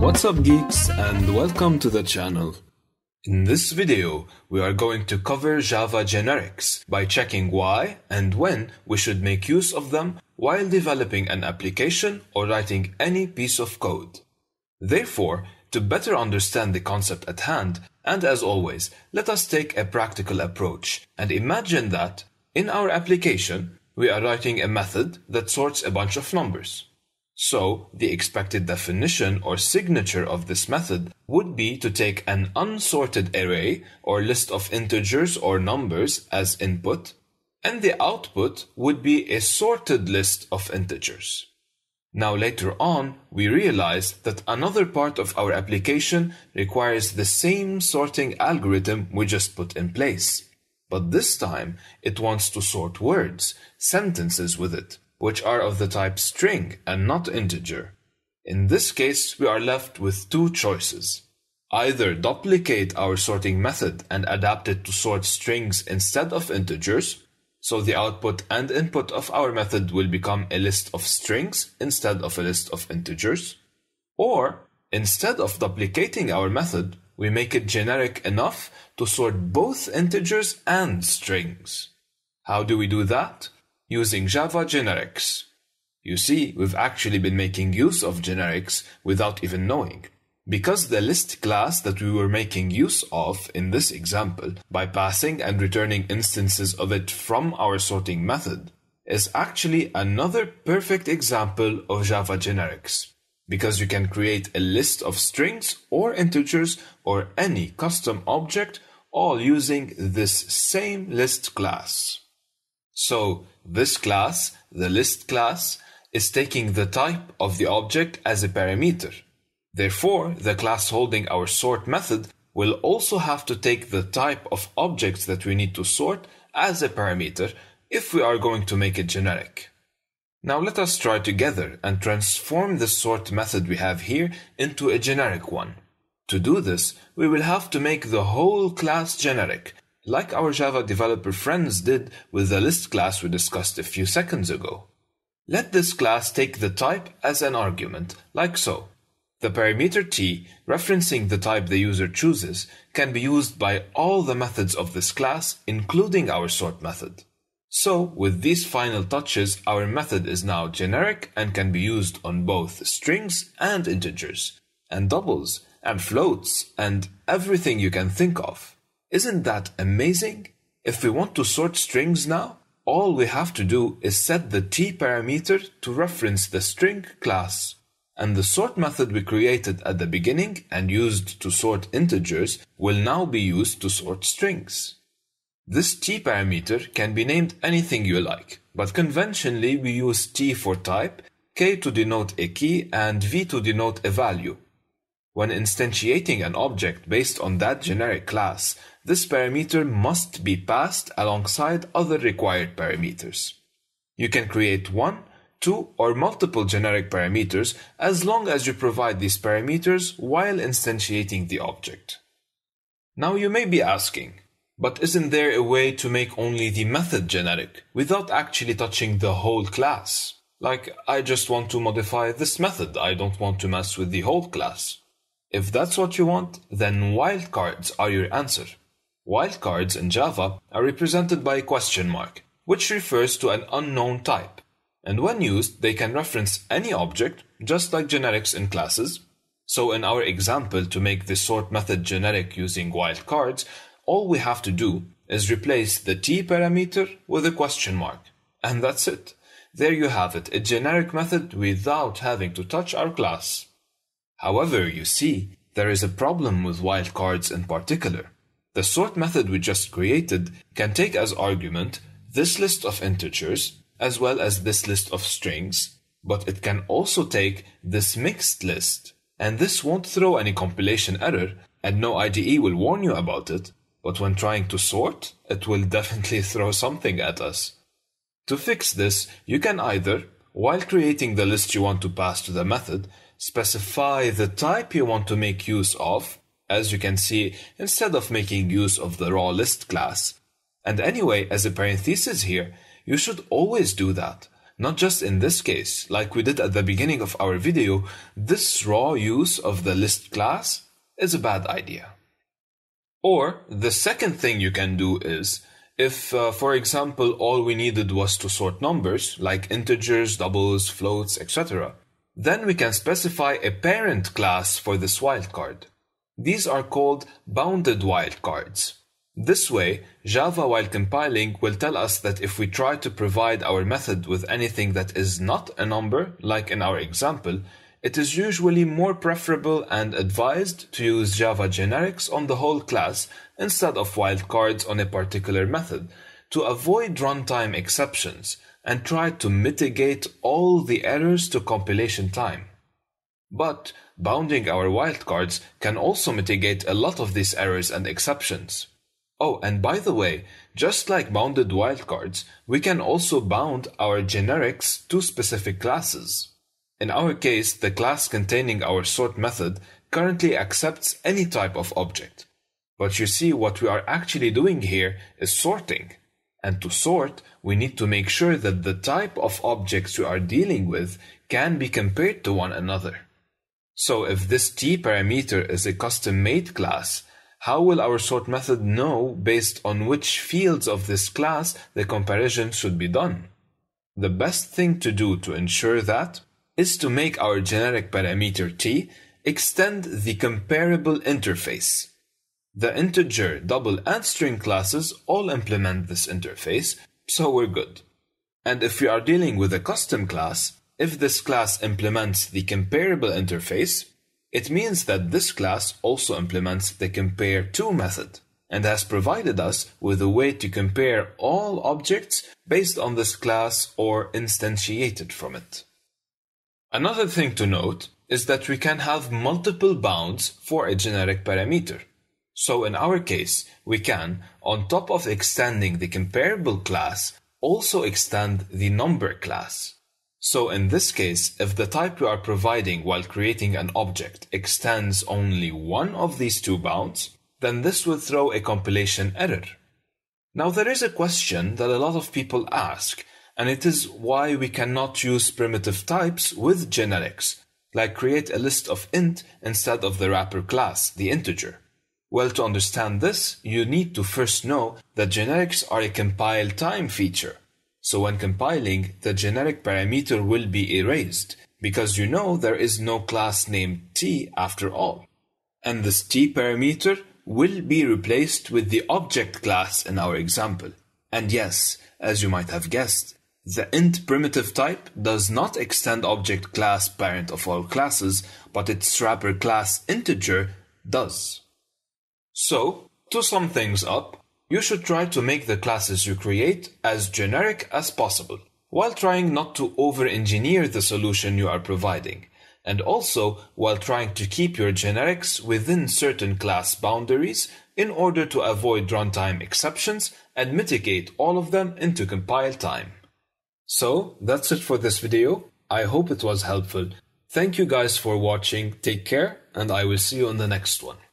What's up geeks, and welcome to the channel. In this video, we are going to cover Java Generics by checking why and when we should make use of them while developing an application or writing any piece of code. Therefore, to better understand the concept at hand, and as always, let us take a practical approach and imagine that, in our application, we are writing a method that sorts a bunch of numbers. So, the expected definition or signature of this method would be to take an unsorted array or list of integers or numbers as input, and the output would be a sorted list of integers. Now later on, we realize that another part of our application requires the same sorting algorithm we just put in place. But this time, it wants to sort words, sentences with it, which are of the type string and not integer. In this case, we are left with two choices. Either duplicate our sorting method and adapt it to sort strings instead of integers, so the output and input of our method will become a list of strings instead of a list of integers. Or, instead of duplicating our method, we make it generic enough to sort both integers and strings. How do we do that? Using Java Generics. You see, we've actually been making use of generics without even knowing. Because the list class that we were making use of in this example by passing and returning instances of it from our sorting method is actually another perfect example of Java Generics. Because you can create a list of strings or integers or any custom object all using this same list class. So, this class, the list class, is taking the type of the object as a parameter. Therefore, the class holding our sort method will also have to take the type of objects that we need to sort as a parameter if we are going to make it generic. Now let us try together and transform the sort method we have here into a generic one. To do this, we will have to make the whole class generic, like our Java developer friends did with the list class we discussed a few seconds ago. Let this class take the type as an argument, like so. The parameter t, referencing the type the user chooses, can be used by all the methods of this class, including our sort method. So, with these final touches, our method is now generic and can be used on both strings and integers, and doubles, and floats, and everything you can think of. Isn't that amazing? If we want to sort strings now, all we have to do is set the t parameter to reference the string class, and the sort method we created at the beginning and used to sort integers will now be used to sort strings. This t parameter can be named anything you like, but conventionally we use t for type, k to denote a key, and v to denote a value. When instantiating an object based on that generic class, this parameter must be passed alongside other required parameters. You can create one, two, or multiple generic parameters as long as you provide these parameters while instantiating the object. Now you may be asking, but isn't there a way to make only the method generic without actually touching the whole class? Like, I just want to modify this method, I don't want to mess with the whole class. If that's what you want, then wildcards are your answer. Wildcards in Java are represented by a question mark, which refers to an unknown type. And when used, they can reference any object, just like generics in classes. So in our example, to make the sort method generic using wildcards, all we have to do is replace the t parameter with a question mark. And that's it. There you have it, a generic method without having to touch our class. However, you see, there is a problem with wildcards in particular. The sort method we just created can take as argument this list of integers as well as this list of strings, but it can also take this mixed list. And this won't throw any compilation error, and no IDE will warn you about it, but when trying to sort, it will definitely throw something at us. To fix this, you can either, while creating the list you want to pass to the method, specify the type you want to make use of, as you can see, instead of making use of the raw list class. And anyway, as a parenthesis here, you should always do that, Not just in this case, like we did at the beginning of our video, this raw use of the list class is a bad idea. Or the second thing you can do is, if, for example, all we needed was to sort numbers, like integers, doubles, floats, etc., then we can specify a parent class for this wildcard. These are called bounded wildcards. This way, Java while compiling will tell us that if we try to provide our method with anything that is not a number, like in our example, it is usually more preferable and advised to use Java Generics on the whole class instead of wildcards on a particular method to avoid runtime exceptions and try to mitigate all the errors to compilation time. But bounding our wildcards can also mitigate a lot of these errors and exceptions. Oh, and by the way, just like bounded wildcards, we can also bound our generics to specific classes. In our case, the class containing our sort method currently accepts any type of object. But you see, what we are actually doing here is sorting. And to sort, we need to make sure that the type of objects we are dealing with can be compared to one another. So if this t parameter is a custom-made class, how will our sort method know based on which fields of this class the comparison should be done? The best thing to do to ensure that is to make our generic parameter t extend the comparable interface. The integer, double, and string classes all implement this interface, so we're good. And if we are dealing with a custom class, if this class implements the comparable interface, it means that this class also implements the compare_to method and has provided us with a way to compare all objects based on this class or instantiated from it. Another thing to note is that we can have multiple bounds for a generic parameter. So in our case, we can, on top of extending the comparable class, also extend the number class. So in this case, if the type we are providing while creating an object extends only one of these two bounds, then this will throw a compilation error. Now there is a question that a lot of people ask, and it is why we cannot use primitive types with generics, like create a list of int instead of the wrapper class, the integer. Well, to understand this, you need to first know that generics are a compile time feature. So when compiling, the generic parameter will be erased, because you know there is no class named t after all. And this t parameter will be replaced with the object class in our example. And yes, as you might have guessed, the int primitive type does not extend object class parent of all classes, but its wrapper class integer does. So, to sum things up, you should try to make the classes you create as generic as possible, while trying not to over-engineer the solution you are providing, and also while trying to keep your generics within certain class boundaries in order to avoid runtime exceptions and mitigate all of them into compile time. So, that's it for this video. I hope it was helpful. Thank you guys for watching, take care, and I will see you on the next one.